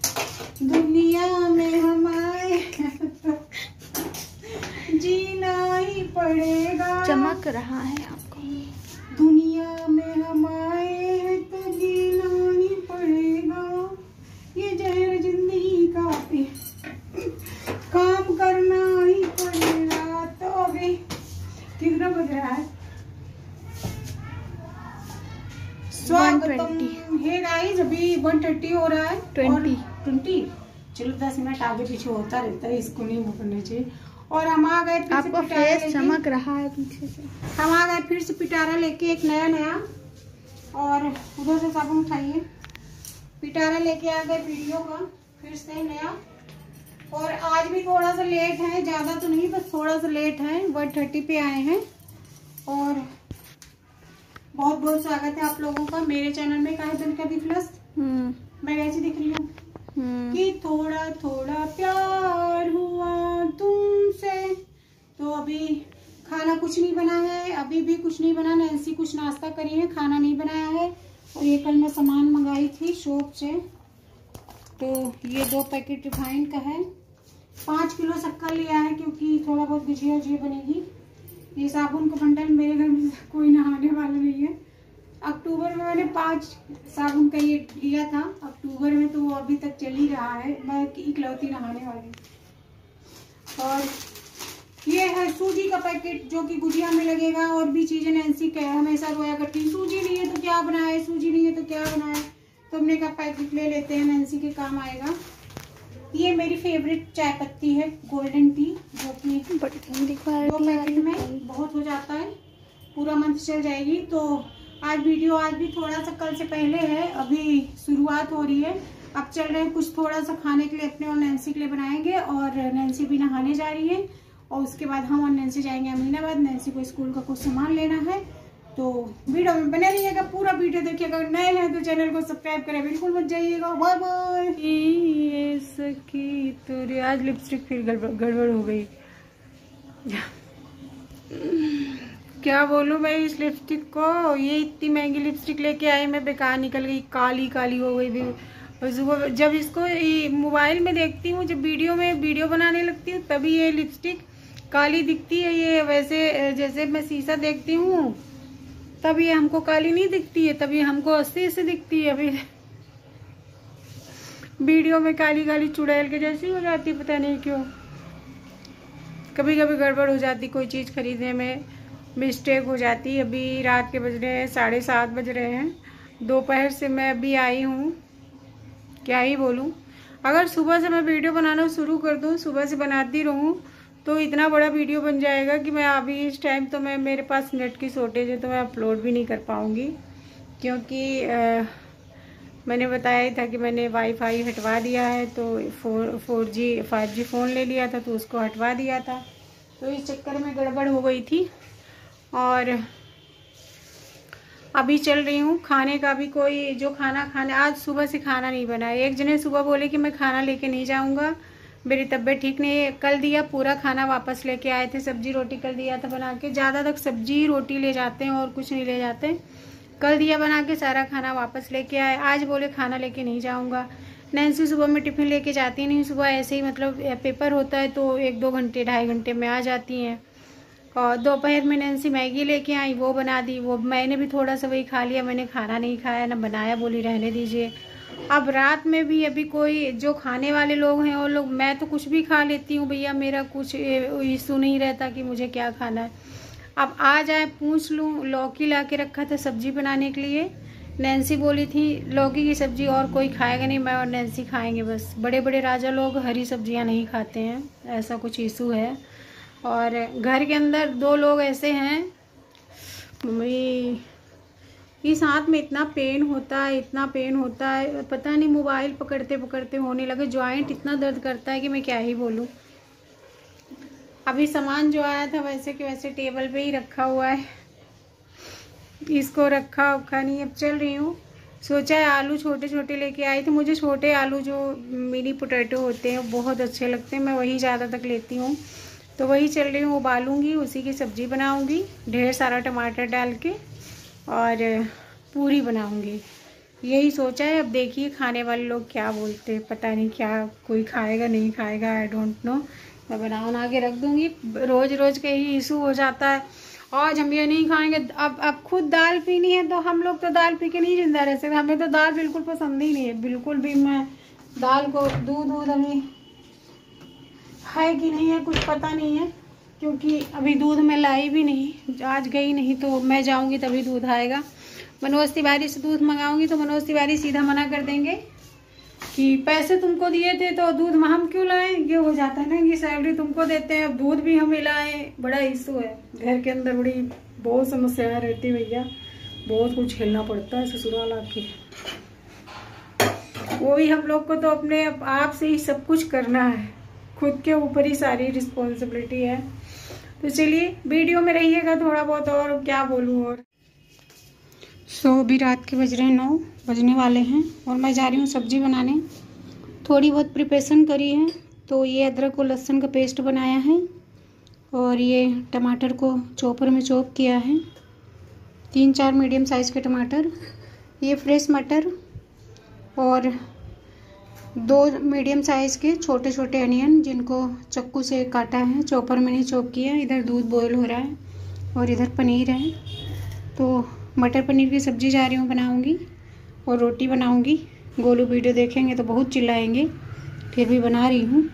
दुनिया में हमारे जीना ही पड़ेगा। चमक रहा है आपको। दुनिया में हमारे है तो जीना ही पड़ेगा। ये जहर जिंदगी का पे काम करना ही पड़ेगा। तो अभी कितना बज रहा है? स्वागतम है गाइस। अभी 1:30 हो रहा है। 20। चलो 10 मिनट आगे पीछे होता रहता है, इसको नहीं मुकरना चाहिए। और हम आ गए फिर आपका फेस चमक रहा है पीछे से। हम आ गए फिर से पिटारा लेके, एक नया। और उधर से साबुन उठाइए। पिटारा लेके आ गए वीडियो का फिर से नया। और आज भी थोड़ा सा लेट है, ज्यादा तो नहीं, बस थोड़ा सा लेट है। 1:30 पे आए हैं। और बहुत बहुत स्वागत है आप लोगों का मेरे चैनल में काहे दिन का प्लस। मैं कैसी दिख रही हूँ कि थोड़ा थोड़ा प्यार हुआ तुमसे। तो अभी खाना कुछ नहीं बना है, अभी भी कुछ नहीं बना। नैन्सी कुछ नाश्ता करी है, खाना नहीं बनाया है। और ये कल मैं सामान मंगाई थी शॉप से, तो ये 2 पैकेट रिफाइंड का है। 5 किलो शक्कर लिया है क्योंकि थोड़ा बहुत गुजिया उजिया बनेगी। ये साबुन का बंडल, मेरे घर में कोई नहाने वाला नहीं है। अक्टूबर में मैंने 5 साबुन का ये लिया था अक्टूबर में, तो वो अभी तक चल ही रहा है। मैं इकलौती नहाने वाली। और ये है सूजी का पैकेट जो कि गुजिया में लगेगा। और भी चीजें नैन्सी कह हमेशा रोया करती, सूजी नहीं है तो क्या बनाए, सूजी नहीं है तो क्या बनाए। तो हमने कहा पैकेट ले लेते हैं, नैन्सी के काम आएगा। ये मेरी फेवरेट चाय पत्ती है, गोल्डन टी, जो कि 2 पैकेट में बहुत हो जाता है, पूरा मंथ चल जाएगी। तो आज वीडियो आज भी थोड़ा सा कल से पहले है, अभी शुरुआत हो रही है। अब चल रहे हैं कुछ थोड़ा सा खाने के लिए अपने और नैन्सी के लिए बनाएंगे। और नैन्सी भी नहाने जा रही है और उसके बाद हम और नैन्सी जाएंगे अमीनाबाद। नैन्सी को स्कूल का कुछ सामान लेना है। तो वीडियो में बने रहिएगा, पूरा वीडियो देखिएगा। अगर नए हैं तो चैनल को सब्सक्राइब करें बिल्कुल मत जाइएगा। Bye bye. ये सखी तो आज लिपस्टिक फिर गड़बड़ हो गई। क्या बोलूं भाई इस लिपस्टिक को, ये इतनी महंगी लिपस्टिक लेके आई, मैं बेकार निकल गई, काली काली हो गई भी। सुबह जब इसको मोबाइल में देखती हूँ, जब वीडियो बनाने लगती हूँ, तभी ये लिपस्टिक काली दिखती है। ये वैसे जैसे मैं शीशा देखती हूँ तब ये हमको काली नहीं दिखती है, तभी हमको अस्सी से दिखती है। अभी वीडियो में काली काली चुड़ैल के जैसी हो जाती, पता नहीं क्यों। कभी कभी गड़बड़ हो जाती, कोई चीज़ खरीदने में मिस्टेक हो जाती। अभी रात के बज रहे हैं 7:30 बज रहे हैं। दोपहर से मैं अभी आई हूँ, क्या ही बोलूँ। अगर सुबह से मैं वीडियो बनाना शुरू कर दूँ, सुबह से बनाती रहूँ, तो इतना बड़ा वीडियो बन जाएगा कि मैं अभी इस टाइम तो मेरे पास नेट की शॉर्टेज है, तो मैं अपलोड भी नहीं कर पाऊँगी। क्योंकि मैंने बताया ही था कि मैंने वाईफाई हटवा दिया है, तो 4G 5G फ़ोन ले लिया था, तो उसको हटवा दिया था। तो इस चक्कर में गड़बड़ हो गई थी। और अभी चल रही हूँ खाने का भी कोई जो खाना खाने, आज सुबह से खाना नहीं बना है। एक जने सुबह बोले कि मैं खाना लेके नहीं जाऊँगा, मेरी तबीयत ठीक नहीं है। कल दिया पूरा खाना वापस लेके आए थे, सब्जी रोटी कल दिया था बना के। ज़्यादा तक सब्जी रोटी ले जाते हैं और कुछ नहीं ले जाते। कल दिया बना के, सारा खाना वापस लेके आए। आज बोले खाना लेके नहीं जाऊँगा। नैन्सी सुबह में टिफ़िन लेके जाती नहीं, सुबह ऐसे ही मतलब पेपर होता है तो 1-2 घंटे 2.5 घंटे में आ जाती हैं। और दोपहर में नैन्सी मैगी लेके आई, वो बना दी। वो मैंने भी थोड़ा सा वही खा लिया, मैंने खाना नहीं खाया ना बनाया, बोली रहने दीजिए। अब रात में भी अभी कोई जो खाने वाले लोग हैं वो लोग, मैं तो कुछ भी खा लेती हूँ भैया, मेरा कुछ इशू नहीं रहता कि मुझे क्या खाना है। अब आ जाए पूछ लूँ। लौकी ला के रखा था सब्जी बनाने के लिए, नैन्सी बोली थी लौकी की सब्जी और कोई खाएगा नहीं, मैं और नैन्सी खाएंगे बस। बड़े बड़े राजा लोग हरी सब्जियां नहीं खाते हैं, ऐसा कुछ इशू है। और घर के अंदर 2 लोग ऐसे हैं, मम्मी इस हाथ में इतना पेन होता है, इतना पेन होता है, पता नहीं मोबाइल पकड़ते पकड़ते होने लगे। जॉइंट इतना दर्द करता है कि मैं क्या ही बोलूँ। अभी सामान जो आया था वैसे कि वैसे टेबल पे ही रखा हुआ है, इसको रखा नहीं। अब चल रही हूँ। सोचा है आलू छोटे छोटे लेके आई थी, मुझे छोटे आलू जो मिनी पोटैटो होते हैं बहुत अच्छे लगते हैं, मैं वही ज़्यादा तक लेती हूँ। तो वही चल रही हूँ, उबालूँगी, उसी की सब्ज़ी बनाऊँगी ढेर सारा टमाटर डाल के, और पूरी बनाऊँगी। यही सोचा है। अब देखिए खाने वाले लोग क्या बोलते हैं, पता नहीं क्या कोई खाएगा नहीं खाएगा, आई डोंट नो। मैं बना के रख दूंगी। रोज रोज के ही इशू हो जाता है, आज हम ये नहीं खाएंगे। अब खुद दाल पीनी है तो हम लोग तो दाल पी के नहीं जिंदा रह सकते। हमें तो दाल बिल्कुल पसंद ही नहीं है, बिल्कुल भी। मैं दाल को दूध अभी है कि नहीं है कुछ पता नहीं है, क्योंकि अभी दूध में लाई भी नहीं, आज गई नहीं, तो मैं जाऊंगी तभी दूध आएगा। मनोज तिवारी से दूध मंगाऊंगी तो मनोज तिवारी सीधा मना कर देंगे कि पैसे तुमको दिए थे तो दूध हम क्यों लाएं। ये हो जाता है ना कि सैलरी तुमको देते हैं, अब दूध भी हम लाएं। बड़ा इशू है घर के अंदर, बड़ी बहुत समस्याएं रहती भैया, बहुत कुछ झेलना पड़ता है ससुराल आके। वो भी हम लोग को तो अपने आप से ही सब कुछ करना है, खुद के ऊपर ही सारी रिस्पॉन्सिबिलिटी है। तो चलिए वीडियो में रहिएगा थोड़ा बहुत, और क्या बोलूँ। और अभी रात के बज रहे हैं 9 बजने वाले हैं, और मैं जा रही हूँ सब्जी बनाने। थोड़ी बहुत प्रिपरेशन करी है। तो ये अदरक और लहसुन का पेस्ट बनाया है, और ये टमाटर को चॉपर में चॉप किया है, 3-4 मीडियम साइज़ के टमाटर, ये फ्रेश मटर, और 2 मीडियम साइज़ के छोटे छोटे अनियन जिनको चक्कू से काटा है, चॉपर में नहीं चॉप किया। इधर दूध बॉयल हो रहा है और इधर पनीर है। तो मटर पनीर की सब्ज़ी जा रही हूँ बनाऊँगी, और रोटी बनाऊँगी। गोलू वीडियो देखेंगे तो बहुत चिल्लाएंगे, फिर भी बना रही हूँ।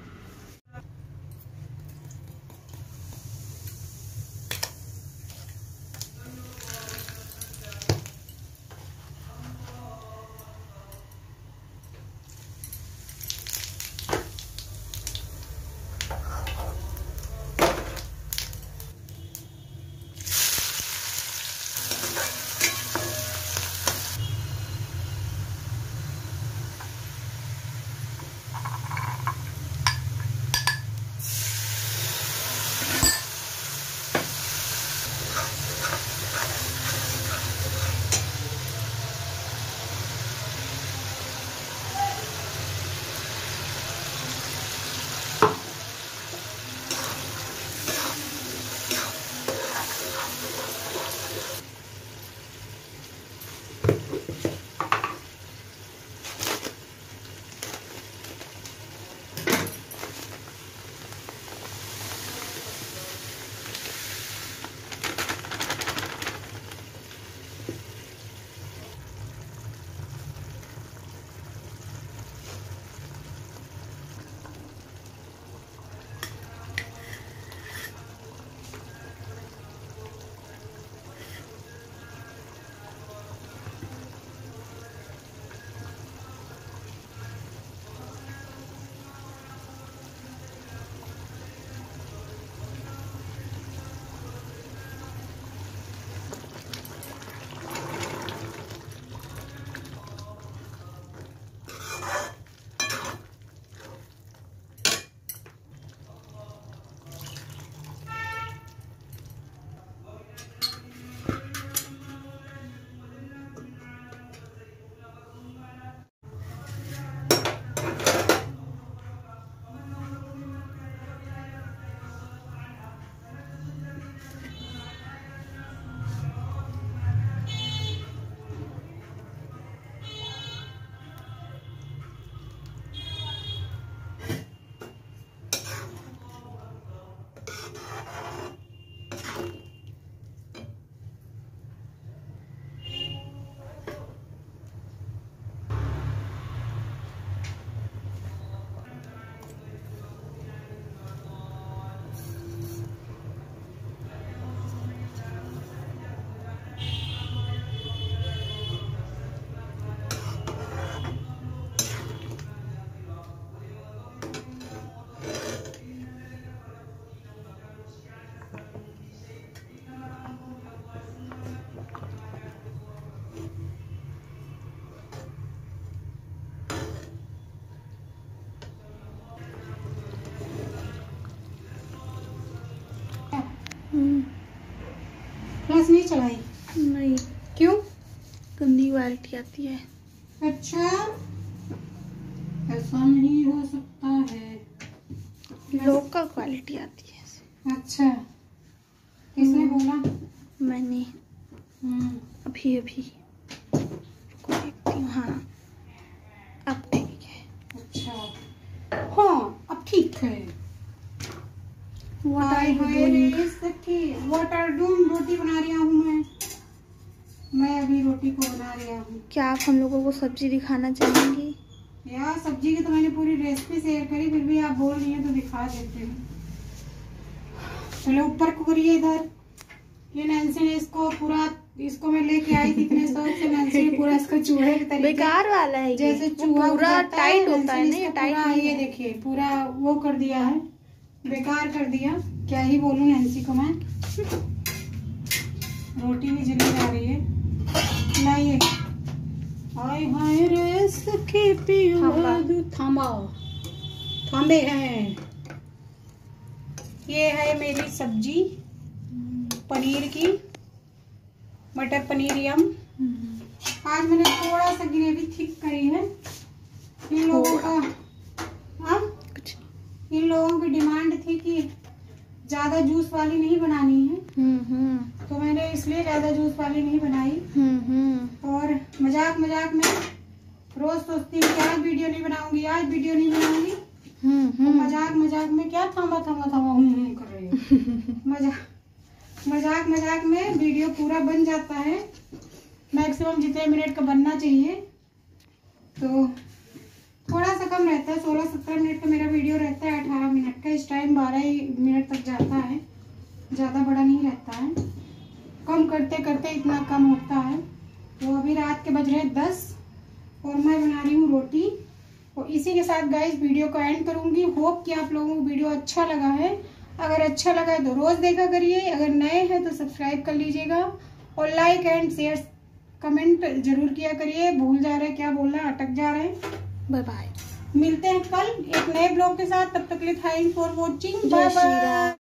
फ्लैश नहीं चलाई? नहीं। क्यों? गंदी क्वालिटी आती है। अच्छा, ऐसा नहीं हो सकता है। लोकल क्वालिटी आती है। अच्छा, किसने बोला? मैंने अभी रुको देखते व्हाट आर डूइंग। रोटी बना रही हूँ मैं अभी रोटी को बना रही हूँ। क्या आप हम लोगों को सब्जी दिखाना चाहेंगी? यार सब्जी की तो मैंने पूरी रेसिपी शेयर करी, फिर भी आप बोल रही हैं तो दिखा देते हैं। चलो ऊपर को करिए इधर। ये नैन्सी ने इसको मैं लेके आई थी इतने शौक से। नैन्सी ने पूरा इसको चूहे के तरीके बेकार वाला है, जैसे चूहा पूरा टाइट होता है ना, टाइट पूरा ये देखिए पूरा वो कर दिया है, बेकार कर दिया। क्या ही बोलूं नैन्सी को मैं। रोटी भी जली जा रही है। लाइए हाय हाय रे सखी पियो थांबे हैं। ये है मेरी सब्जी पनीर की, मटर पनीर यम। आज मैंने थोड़ा सा ग्रेवी थिक करी है। इन लोगों का इन लोगों की डिमांड थी कि ज्यादा जूस वाली नहीं बनानी है, तो मैंने इसलिए ज्यादा जूस वाली नहीं बनाई। और मजाक मजाक में रोज सोचती हूँ कि आज वीडियो नहीं बनाऊंगी, आज वीडियो नहीं बनाऊंगी। तो मजाक मजाक में क्या थामा कर रही हूँ। मजाक मजाक में वीडियो पूरा बन जाता है। मैक्सिमम जितने मिनट का बनना चाहिए, तो थोड़ा सा कम रहता है। 16-17 मिनट का मेरा वीडियो रहता है, 18 मिनट का। इस टाइम 12 ही मिनट तक जाता है, ज़्यादा बड़ा नहीं रहता है। कम करते करते इतना कम होता है। तो अभी रात के बज रहे 10 और मैं बना रही हूँ रोटी। और इसी के साथ गाइस वीडियो को एंड करूँगी। होप कि आप लोगों को वीडियो अच्छा लगा है। अगर अच्छा लगा है तो रोज़ देखा करिए, अगर नए हैं तो सब्सक्राइब कर लीजिएगा और लाइक एंड शेयर कमेंट जरूर किया करिए। भूल जा रहे हैं क्या बोलना, अटक जा रहे हैं। Bye bye. मिलते हैं कल एक नए ब्लॉग के साथ। तब तक के लिए thanks for watching. Bye bye.